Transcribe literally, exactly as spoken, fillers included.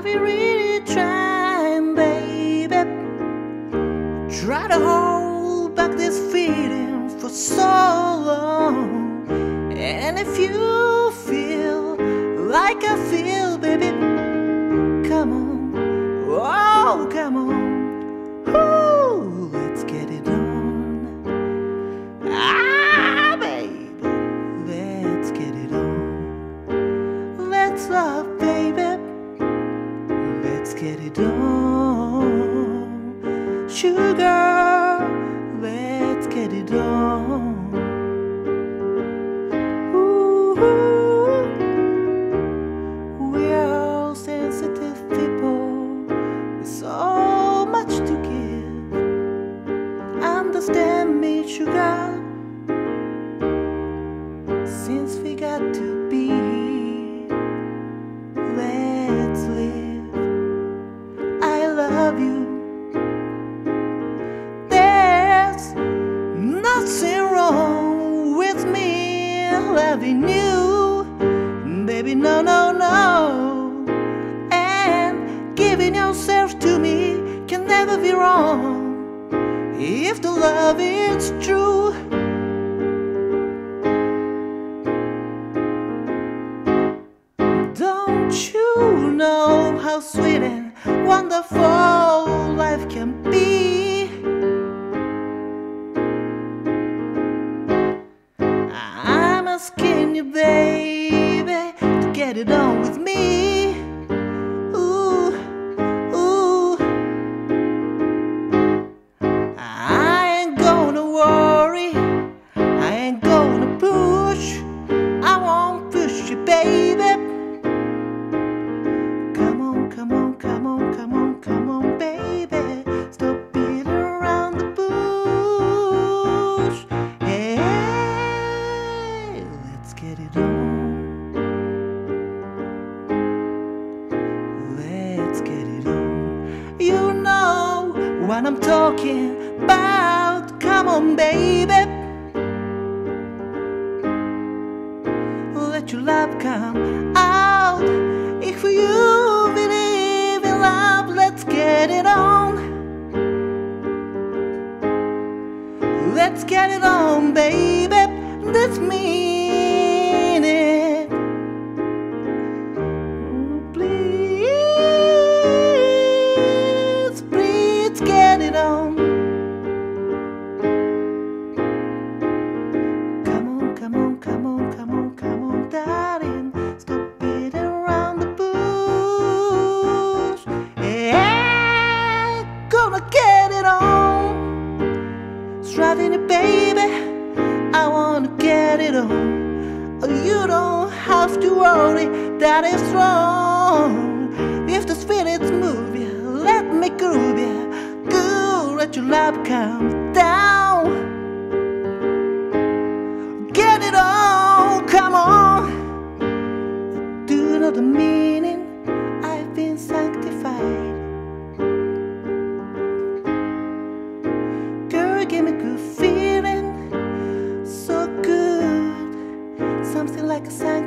Have you really tried, baby? Try to hold back this feeling for so long. And if you feel like I feel, baby, come on, oh, come on. Ooh, let's get it on. Ah, baby, let's get it on. Let's love, baby, let's get it on. Sugar, let's get it on. Ooh, we're all sensitive people with so much to give. Understand me, sugar, since we got to be here, let's live. I love you. There's nothing wrong with me loving you, baby, no, no, no. And giving yourself to me can never be wrong if the love is true. Don't you know how sweet and wonderful life can be? I'm asking you, baby, to get it on with me. Ooh, ooh. I ain't gonna worry, I ain't gonna push, I won't push you, baby. Come on, come on, come on, come on, come on, baby. Stop beating around the bush. Hey, let's get it on. Let's get it on. You know what I'm talking about. Come on, baby. Let your love come out. If you believe in love, let's get it on. Let's get it on, baby. Let's mean it. Please, please get it on. Come on, come on, come on, come on, come on, darling. Stop beating around the bush. Yeah, gonna get it on. Striving it, baby, I wanna get it on. You don't have to worry, that is wrong. If the spirits move you, let me groove you. Good, let your love come down. Get it on, come on. Do you know the meaning? I've been sanctified. Girl, give me good feeling, so good, something like a sanctified.